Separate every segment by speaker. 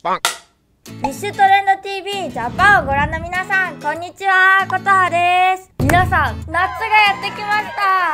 Speaker 1: フィッシュトレンド TV ジャパンをご覧の皆さん、こんにちは、ことはです。皆さん、夏がやってきました。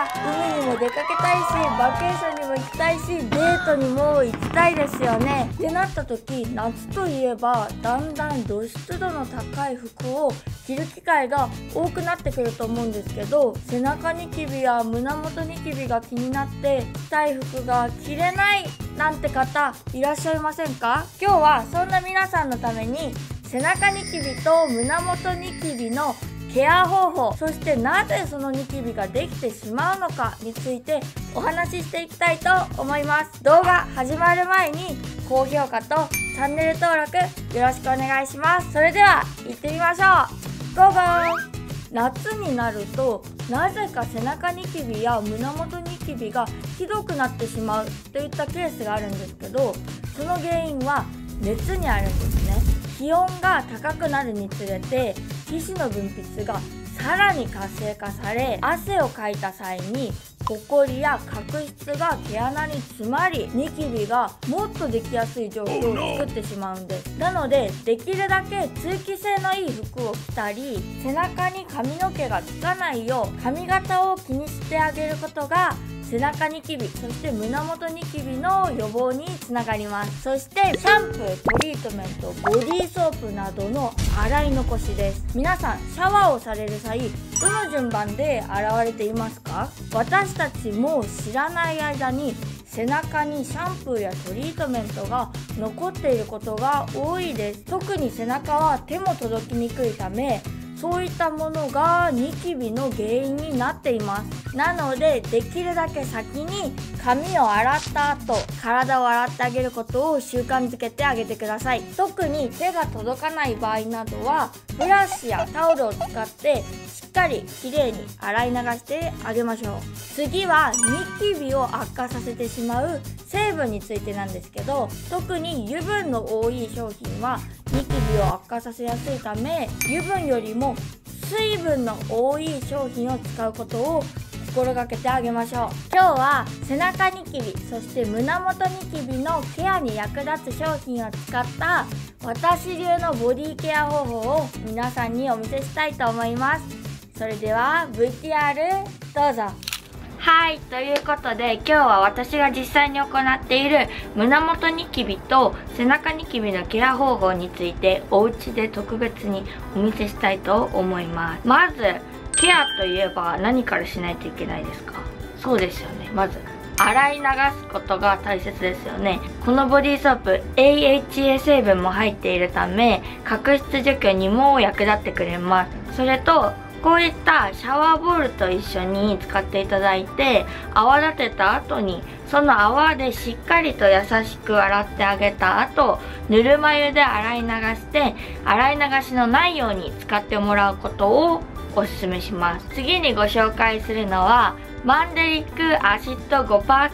Speaker 1: 海にも出かけたいし、バケーションにも行きたいし、デートにも行きたいですよね。ってなった時、夏といえばだんだん露出度の高い服を着る機会が多くなってくると思うんですけど、背中ニキビや胸元ニキビが気になって着たい服が着れないなんて方いらっしゃいませんか？今日はそんな皆さんのために背中ニキビと胸元ニキビのケア方法、そしてなぜそのニキビができてしまうのかについてお話ししていきたいと思います。動画始まる前に高評価とチャンネル登録よろしくお願いします。それでは行ってみましょう。ゴーゴー。夏になるとなぜか背中ニキビや胸元ニキビがひどくなってしまうといったケースがあるんですけど、その原因は熱にあるんですね。気温が高くなるにつれて皮脂の分泌がさらに活性化され、汗をかいた際にホコリや角質が毛穴に詰まり、ニキビがもっとできやすい状況を作ってしまうんです。なのでできるだけ通気性のいい服を着たり、背中に髪の毛がつかないよう髪型を気にしてあげることが背中ニキビ、そして胸元ニキビの予防につながります。そしてシャンプー、トリートメント、ボディーソープなどの洗い残しです。皆さんシャワーをされる際、どの順番で洗われていますか？私たちも知らない間に背中にシャンプーやトリートメントが残っていることが多いです。特に背中は手も届きにくいため、そういったものがニキビの原因になっています。なのでできるだけ先に髪を洗った後、体を洗ってあげることを習慣づけてあげてください。特に手が届かない場合などはブラシやタオルを使ってしっかりきれいに洗い流してあげましょう。次はニキビを悪化させてしまう成分についてなんですけど、特に油分の多い商品はニキビを悪化させやすいため、油分よりも水分の多い商品を使うことを心がけてあげましょう。今日は背中ニキビ、そして胸元ニキビのケアに役立つ商品を使った私流のボディケア方法を皆さんにお見せしたいと思います。それでは VTR どうぞ。はい、ということで今日は私が実際に行っている胸元ニキビと背中ニキビのケア方法についてお家で特別にお見せしたいと思います。まずケアといえば何からしないといけないですか？そうですよね。まず洗い流すことが大切ですよね。このボディーソープ AHA 成分も入っているため角質除去にも役立ってくれます。それとこういったシャワーボールと一緒に使っていただいて、泡立てた後にその泡でしっかりと優しく洗ってあげた後、ぬるま湯で洗い流して、洗い流しのないように使ってもらうことをおすすめします。次にご紹介するのはマンデリックアシッド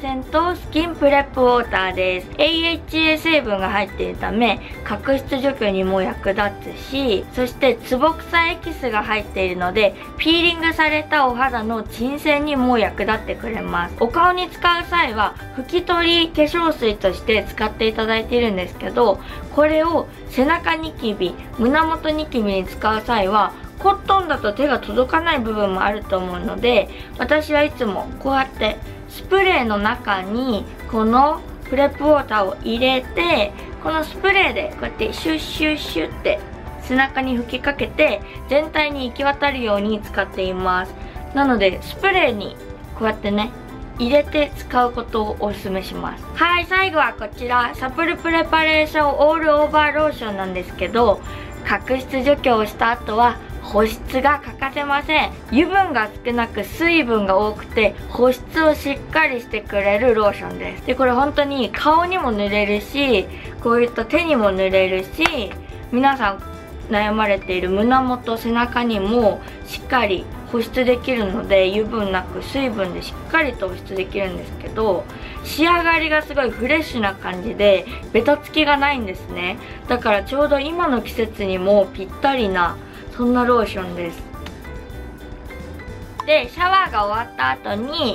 Speaker 1: 5% スキンプレップウォーターです。 AHA 成分が入っているため角質除去にも役立つし、そしてツボクサエキスが入っているのでピーリングされたお肌の鎮静にも役立ってくれます。お顔に使う際は拭き取り化粧水として使っていただいているんですけど、これを背中ニキビ、胸元ニキビに使う際はコットンだと手が届かない部分もあると思うので、私はいつもこうやってスプレーの中にこのプレップウォーターを入れて、このスプレーでこうやってシュッシュッシュッって背中に吹きかけて全体に行き渡るように使っています。なのでスプレーにこうやってね入れて使うことをおすすめします。はい、最後はこちらサプルプレパレーションオールオーバーローションなんですけど、角質除去をした後は保湿が欠かせません。油分が少なく水分が多くて保湿をしっかりしてくれるローションです。でこれ本当に顔にも塗れるし、こういった手にも塗れるし、皆さん悩まれている胸元背中にもしっかり保湿できるので、油分なく水分でしっかりと保湿できるんですけど、仕上がりがすごいフレッシュな感じでベタつきがないんですね。だからちょうど今の季節にもぴったりなそんなローションです。でシャワーが終わった後にこ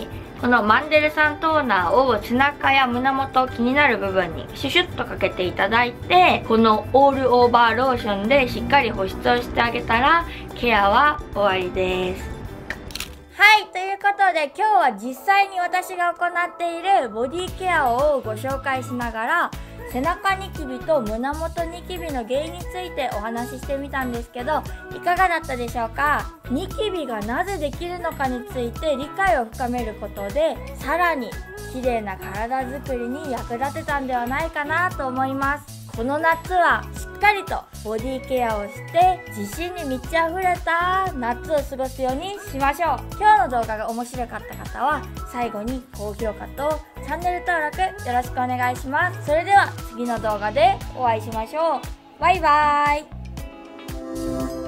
Speaker 1: このマンデルサントーナーを背中や胸元気になる部分にシュシュッとかけていただいて、このオールオーバーローションでしっかり保湿をしてあげたらケアは終わりです。はい、ということで今日は実際に私が行っているボディケアをご紹介しながら、背中ニキビと胸元ニキビの原因についてお話ししてみたんですけど、いかがだったでしょうか？ニキビがなぜできるのかについて理解を深めることで、さらに綺麗な体づくりに役立てたんではないかなと思います。この夏はしっかりとボディケアをして自信に満ち溢れた夏を過ごすようにしましょう。今日の動画が面白かった方は最後に高評価とチャンネル登録よろしくお願いします。それでは次の動画でお会いしましょう。バイバーイ。